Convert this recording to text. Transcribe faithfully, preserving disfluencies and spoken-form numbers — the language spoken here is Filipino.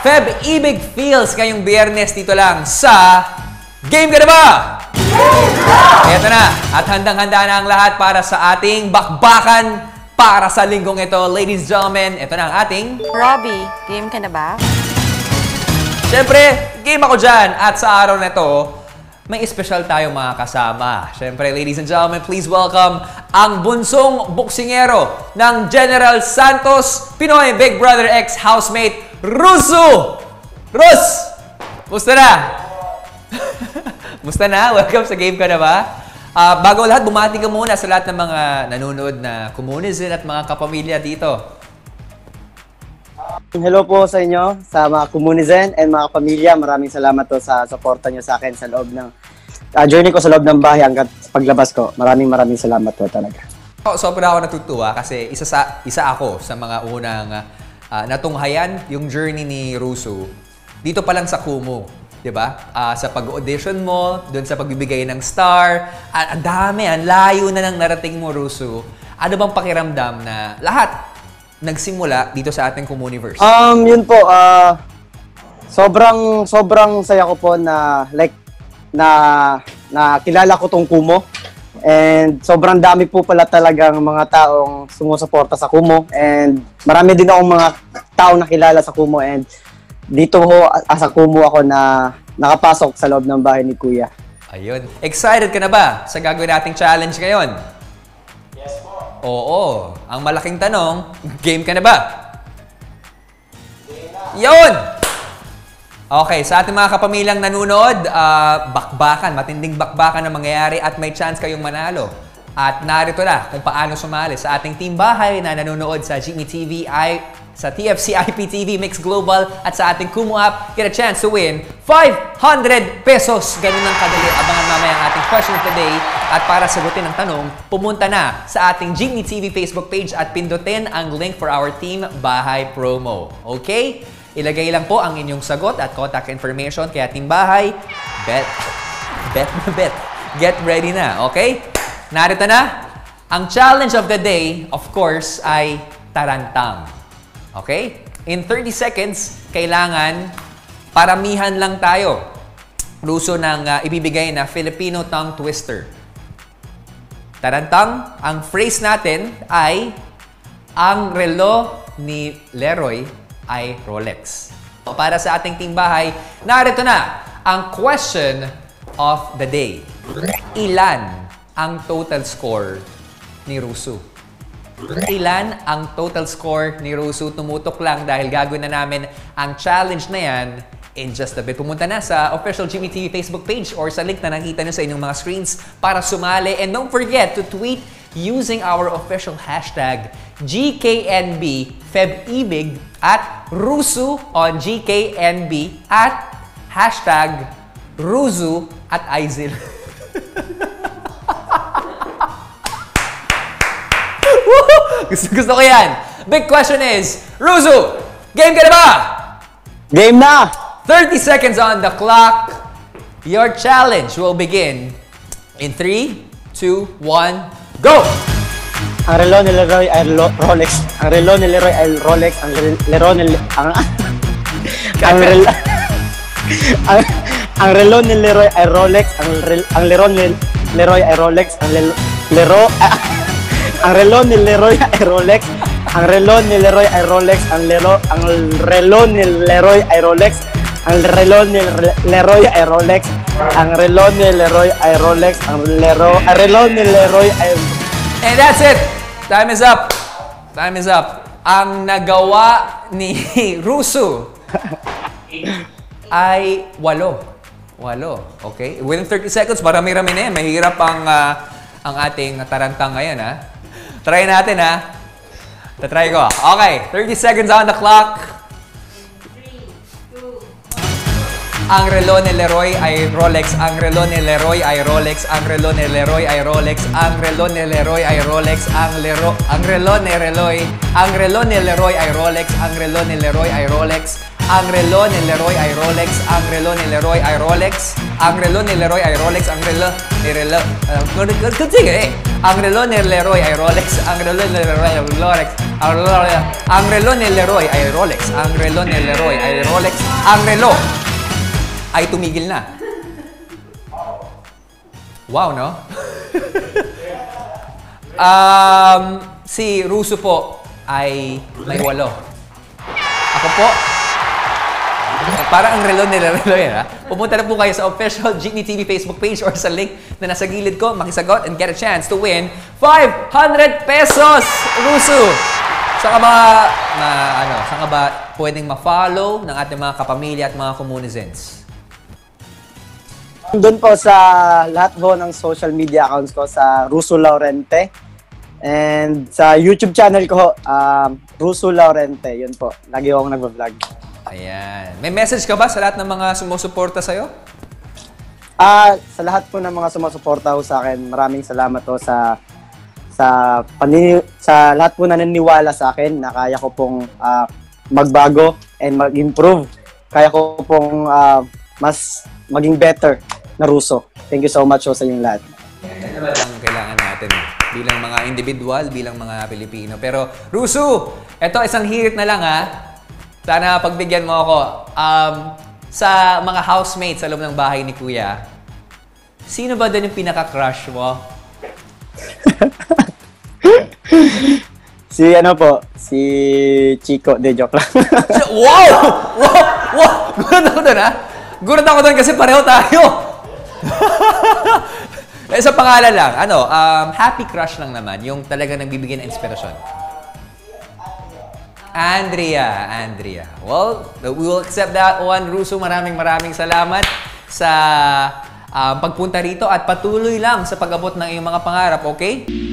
Feb-ibig feels ngayong Biyernes dito lang sa Game Ka Na Ba? Game Na! Ito na, at handang-handa na ang lahat para sa ating bakbakan para sa linggong ito. Ladies and gentlemen, ito na ang ating... Robbie, game ka na ba? Siyempre, game ako dyan. At sa araw na ito, may espesyal tayong mga kasama. Siyempre, ladies and gentlemen, please welcome ang bunsong boksingero ng General Santos, Pinoy Big Brother X housemate, Rusu! Rus! Musta na? Musta na? Welcome sa Game Ka Na Ba? Uh, bago lahat, bumati ka muna sa lahat ng mga nanonood na komunizen at mga kapamilya dito. Hello po sa inyo, sa mga komunizen and mga pamilya. Maraming salamat po sa suporta nyo sa akin sa loob ng uh, journey ko sa loob ng bahay hanggang paglabas ko. Maraming maraming salamat po talaga. Oh, sobra ako natutuwa kasi isa, sa, isa ako sa mga unang uh, natunghayan yung journey ni Rusu dito pa lang sa Kumu. Diba? Uh, sa pag-audition mo, doon sa pagbibigay ng star, uh, ang dami, ang layo na nang narating mo, Rusu. Ano bang pakiramdam na lahat nagsimula dito sa ating Komuniverse? Um, yun po, uh, sobrang, sobrang saya ko po na, like, na, na kilala ko tong Kumu. And sobrang dami po pala talagang mga taong sumusuporta sa Kumu. And marami din akong mga taong nakilala sa Kumu. And dito ho, as a Kumu ako na nakapasok sa loob ng bahay ni Kuya. Ayun. Excited ka na ba sa gagawin nating challenge ngayon? Yes po. Oo. Ang malaking tanong, game ka na ba? Yun! Okay, sa ating mga kapamilyang nanonood, uh, bakbakan, matinding bakbakan na mangyayari at may chance kayong manalo. At narito na kung paano sumali sa ating team bahay na nanonood sa G M T V, I, sa T F C I P T V Mix Global at sa ating Kumu app. Get a chance to win five hundred pesos. Ganun ang kadali. Abangan mamaya ang ating question of the day. At para sagutin ang tanong, pumunta na sa ating G M T V Facebook page at pindutin ang link for our team bahay promo. Okay? Ilagay lang po ang inyong sagot at contact information. Kaya team bahay, bet, bet na bet. Get ready na. Okay? Narito na, ang challenge of the day, of course, ay tarantang. Okay? In thirty seconds, kailangan paramihan lang tayo. Ruso ng uh, ibibigay na Filipino tongue twister. Tarantang, ang phrase natin ay, ang relo ni Leroy ay Rolex. Para sa ating team bahay, narito na ang question of the day. Ilan ang total score ni Rusu? Ilan ang total score ni Rusu? Tumutok lang dahil gagawin na namin ang challenge na yan in just a bit. Pumunta na sa official G M T V Facebook page or sa link na nakita nyo sa inyong mga screens para sumali. And don't forget to tweet using our official hashtag G K N B Feb-ibig at Rusu on G K N B at hashtag Rusu at Aizil. Gusto, gusto ko yan. Big question is, Rusu, game ka na ba? Game na! thirty seconds on the clock. Your challenge will begin in three, two, one, go! Ang relo ni Leroy ay lo, Rolex. Ang relo ni Leroy ay Rolex. Ang relo ni... Ang... ang relo... ang, ang relo ni Leroy ay Rolex. Ang, rel, ang relo ni Leroy ay Rolex. Ang lelo... Lero... Ang relo ni Leroy ay Rolex. Ang relo ni Leroy ay Rolex. Ang lero ang relo ni Leroy ay Rolex. Ang relo ni Leroy ay Rolex. Ang relo ni Leroy ay Rolex. Ang lero ang relo ni Leroy ay... And that's it. Time is up. Time is up. Ang nagawa ni Rusu ay walo. Walo. Okay? Within thirty seconds, marami-rami na yan. Mahirap ang, uh, ang ating tarantang ngayon, ha? Try natin, ha? Tatry ko. Okay, thirty seconds on the clock. three, two, Ang relo ni Leroy ay Rolex. Ang relo ni Leroy ay Rolex. Ang relo ni Leroy ay Rolex. Ang relo ni Leroy ay Rolex. Ang lero ang relo ni Leroy. Ang relo ni Leroy ay Rolex. Ang relo ni Leroy ay Rolex. Ang relo ni Leroy ay Rolex. Ang relo ni Leroy ay Rolex. Ang relo ni Leroy ay Rolex. Ang relo ni relo... Uh, sige eh. Ang relo ni Leroy ay Rolex. Ang relo ni Leroy ay Rolex. Ang relo, ang relo ni Leroy ay Rolex. Ang relo ni Leroy ay Rolex. Ang relo ay tumigil na. Wow, no? um, si Russo po ay may walo. Ako po, para ang relo nila relo yan, ha? Pumunta na po kayo sa official Jeepney T V Facebook page or sa link na nasa gilid ko, makisagot and get a chance to win five hundred pesos, Russo! Saan ka ba, na, ano, saan ka ba pwedeng ma-follow ng ating mga kapamilya at mga komunizens? Doon po sa lahat po ng social media accounts ko sa Russo Laurente. And sa YouTube channel ko, um, Russo Laurente. Yun po. Lagi akong nagbablog. Ayan. May message ka ba sa lahat ng mga sumusuporta sa'yo? Ah, sa lahat po ng mga sumusuporta ho sa akin, maraming salamat po sa sa panini, sa lahat po na naniniwala sa akin na kaya ko pong ah, magbago and mag-improve. Kaya ko pong ah, mas maging better na Russo. Thank you so much ho sa inyong lahat. Yan naman ang kailangan natin bilang mga individual, bilang mga Pilipino. Pero, Russo, eto isang hirit na lang ha. Sana pagbigyan mo ako. Um, sa mga housemates sa loob ng bahay ni Kuya, sino ba doon yung pinaka-crush mo? Si ano po, si Chico. De, joke lang. Wow! Wow! Wow! Gulat ako doon ha. Gulat ako doon kasi pareho tayo. Eh, sa pangalan lang, ano, um, happy crush lang naman, yung talaga nagbibigay ng inspirasyon. Andrea, Andrea. Well, we will accept that one, Russo. Maraming maraming salamat sa um, pagpunta rito at patuloy lang sa pag-abot ng iyong mga pangarap, okay?